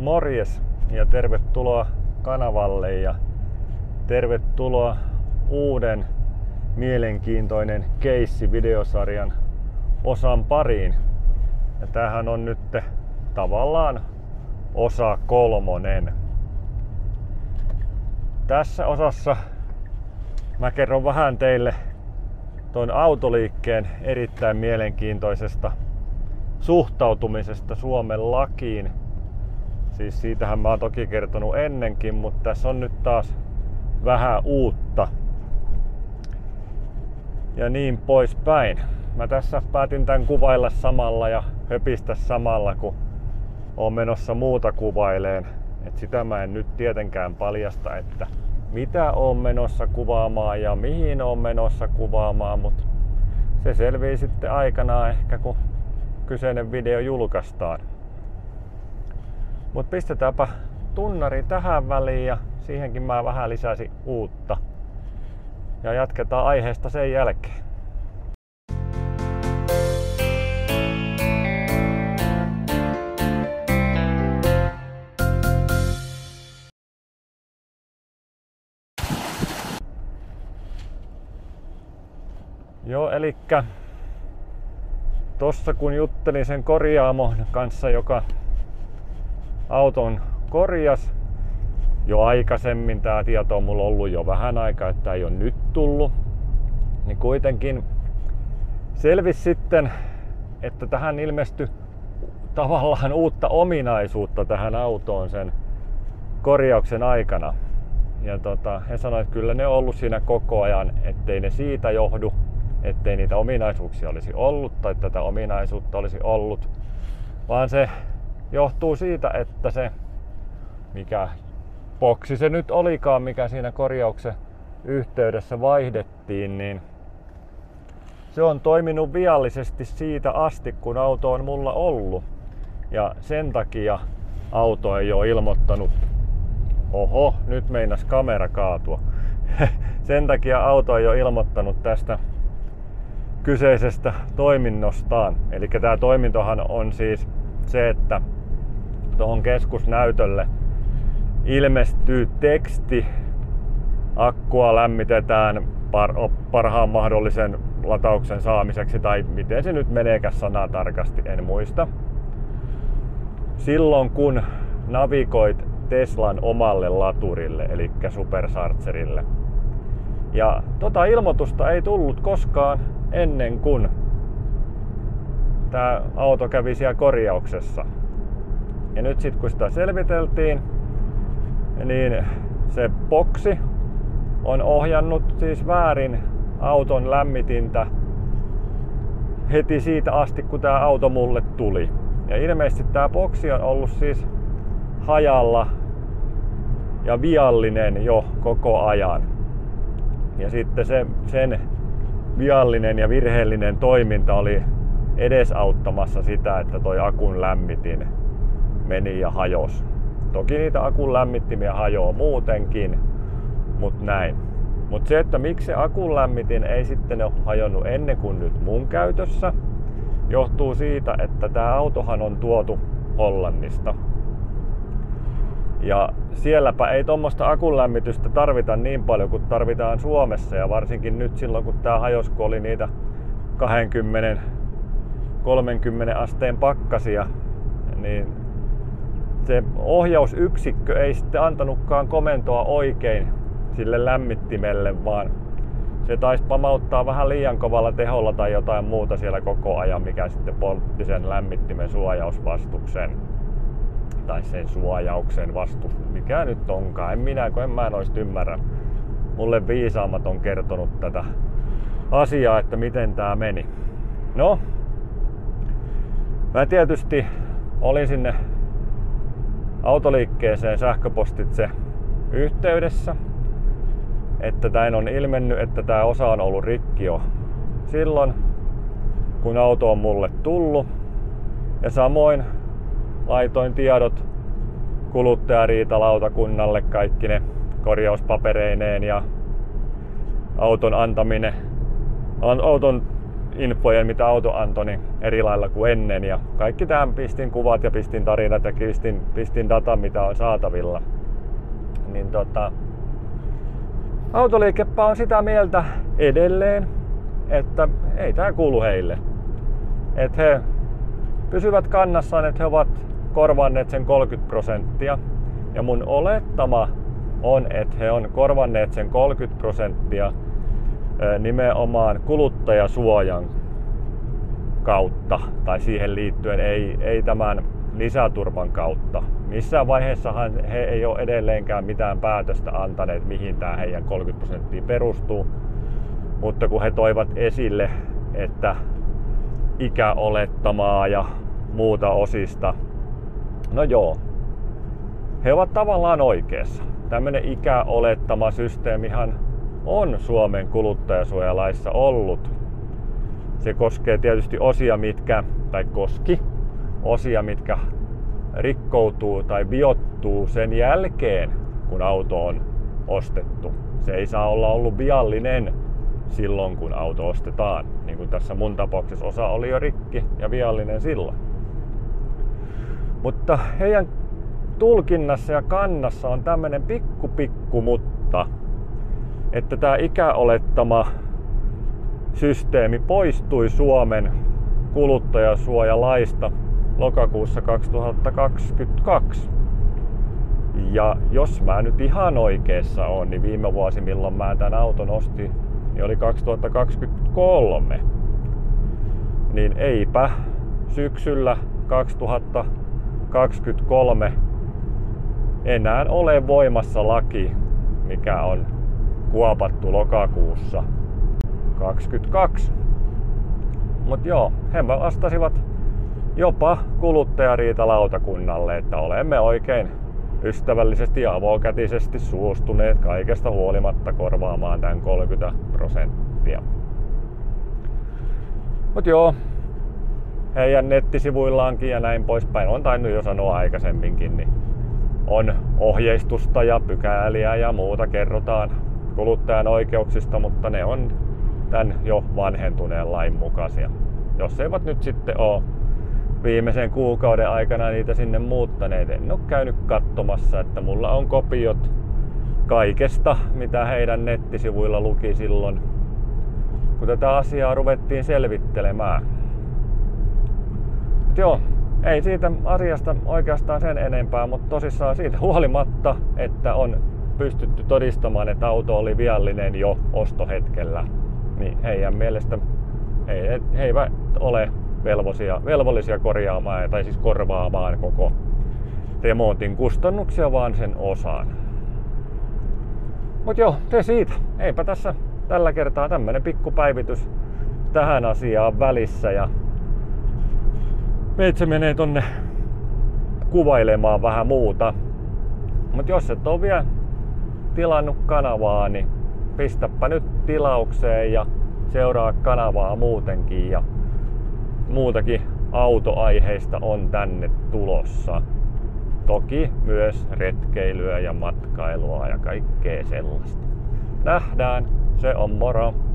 Morjes ja tervetuloa kanavalle ja tervetuloa uuden mielenkiintoinen keissi-videosarjan osan pariin. Ja tämähän on nyt tavallaan osa 3. Tässä osassa mä kerron vähän teille tuon autoliikkeen erittäin mielenkiintoisesta suhtautumisesta Suomen lakiin. Siis siitähän mä oon toki kertonut ennenkin, mutta tässä on nyt taas vähän uutta. Ja niin poispäin. Mä tässä päätin tän kuvailla samalla ja höpistä samalla, kun oon menossa muuta kuvaileen. Et sitä mä en nyt tietenkään paljasta, että mitä oon menossa kuvaamaan ja mihin oon menossa kuvaamaan, mutta se selvii sitten aikanaan ehkä, kun kyseinen video julkaistaan. Mut pistetäänpä tunnari tähän väliin ja siihenkin mä vähän lisäsin uutta. Ja jatketaan aiheesta sen jälkeen. Joo, elikkä tossa kun juttelin sen korjaamon kanssa, joka auton korjas jo aikaisemmin, tää tieto on mulla ollut jo vähän aikaa, että ei ole nyt tullut, niin kuitenkin selvisi sitten, että tähän ilmestyi tavallaan uutta ominaisuutta tähän autoon sen korjauksen aikana. Ja he sanoivat, että kyllä ne on ollut siinä koko ajan, ettei ne siitä johdu, ettei niitä ominaisuuksia olisi ollut tai tätä ominaisuutta olisi ollut, vaan se johtuu siitä, että se, mikä boksi se nyt olikaan, mikä siinä korjauksen yhteydessä vaihdettiin, niin se on toiminut viallisesti siitä asti, kun auto on mulla ollut. Ja sen takia auto ei ole ilmoittanut, oho, nyt meinas kamera kaatua. Sen takia auto ei ole ilmoittanut tästä kyseisestä toiminnostaan. Eli tämä toimintohan on siis se, että tuohon keskusnäytölle ilmestyy teksti, akkua lämmitetään parhaan mahdollisen latauksen saamiseksi, tai miten se nyt meneekään sanaa tarkasti, en muista. Silloin kun navigoit Teslan omalle laturille, eli Superchargerille. Ja tota ilmoitusta ei tullut koskaan ennen kuin tämä auto kävi siellä korjauksessa. Ja nyt sit kun sitä selviteltiin, niin se boksi on ohjannut siis väärin auton lämmitintä heti siitä asti, kun tämä auto mulle tuli. Ja ilmeisesti tämä boksi on ollut siis hajalla ja viallinen jo koko ajan. Ja sitten sen viallinen ja virheellinen toiminta oli edesauttamassa sitä, että toi akun lämmitin meni ja hajosi. Toki niitä akun lämmittimiä hajoaa muutenkin, mutta näin. Mutta se, että miksi se akun lämmitin ei sitten ole hajonnut ennen kuin nyt mun käytössä, johtuu siitä, että tämä autohan on tuotu Hollannista. Ja sielläpä ei tuommoista akun lämmitystä tarvita niin paljon kuin tarvitaan Suomessa, ja varsinkin nyt silloin kun tää hajosi, kun oli niitä 20-30 asteen pakkasia, niin se ohjausyksikkö ei sitten antanutkaan komentoa oikein sille lämmittimelle, vaan se taisi pamauttaa vähän liian kovalla teholla tai jotain muuta siellä koko ajan, mikä sitten poltti sen lämmittimen suojausvastuksen. Tai sen suojauksen vastus, mikä nyt onkaan. En mä noista ymmärrä. Mulle viisaammat on kertonut tätä asiaa, että miten tää meni. No, mä tietysti olin sinne autoliikkeeseen sähköpostitse yhteydessä, että tän on ilmennyt, että tää osa on ollut rikki jo silloin, kun auto on mulle tullut. Ja samoin laitoin tiedot kuluttajariitalautakunnalle, kaikki ne korjauspapereineen ja auton infojen, mitä auto antoi, niin eri lailla kuin ennen. Ja kaikki tähän pistin kuvat ja pistin tarinat ja pistin datan, mitä on saatavilla. Niin autoliikepä on sitä mieltä edelleen, että ei tää kuulu heille. Että he pysyvät kannassaan, että he ovat korvanneet sen 30%. Ja mun olettama on, että he on korvanneet sen 30% nimenomaan kuluttajasuojan kautta tai siihen liittyen, ei tämän lisäturvan kautta. Missään vaiheessahan he ei ole edelleenkään mitään päätöstä antaneet, mihin tämä heidän 30% perustuu. Mutta kun he toivat esille, että ikäolettamaa ja muuta osista, no joo, he ovat tavallaan oikeassa. Tämmöinen ikäolettama-systeemihan on Suomen kuluttajasuojalaissa ollut. Se koskee tietysti osia, mitkä rikkoutuu tai biottuu sen jälkeen, kun auto on ostettu. Se ei saa olla ollut viallinen silloin, kun auto ostetaan. Niin kuin tässä mun tapauksessa osa oli jo rikki ja viallinen silloin. Mutta heidän tulkinnassa ja kannassa on tämmönen pikku mutta, että tämä ikäolettama systeemi poistui Suomen kuluttajasuojalaista lokakuussa 2022. Ja jos mä nyt ihan oikeassa on, niin viime vuosi, milloin mä tämän auton ostin, niin oli 2023. Niin eipä syksyllä 2023 enää ole voimassa laki, mikä on kuopattu lokakuussa 2022. Mut joo, he vastasivat jopa kuluttajariitalautakunnalle, että olemme oikein ystävällisesti ja avokätisesti suostuneet kaikesta huolimatta korvaamaan tämän 30%. Mut joo, heidän nettisivuillaankin ja näin poispäin, on tainnut jo sanoa aikaisemminkin, niin on ohjeistusta ja pykäliä ja muuta kerrotaan kuluttajan oikeuksista, mutta ne on tämän jo vanhentuneen lain mukaisia. Jos eivät nyt sitten ole viimeisen kuukauden aikana niitä sinne muuttaneet, en ole käynyt katsomassa, että mulla on kopiot kaikesta, mitä heidän nettisivuilla luki silloin, kun tätä asiaa ruvettiin selvittelemään. Mut joo, ei siitä asiasta oikeastaan sen enempää, mutta tosissaan siitä huolimatta, että on pystytty todistamaan, että auto oli viallinen jo ostohetkellä, niin heidän mielestä he eivät ole velvollisia korjaamaan tai siis korvaamaan koko remontin kustannuksia, vaan sen osan. Mut joo, te siitä. Eipä tässä tällä kertaa tämmönen pikkupäivitys tähän asiaan välissä ja meitsi menee tonne kuvailemaan vähän muuta. Mut jos et oo vielä tilannut kanavaa, niin pistäpä nyt tilaukseen ja seuraa kanavaa muutenkin ja muutakin autoaiheista on tänne tulossa. Toki myös retkeilyä ja matkailua ja kaikkea sellaista. Nähdään, se on moro!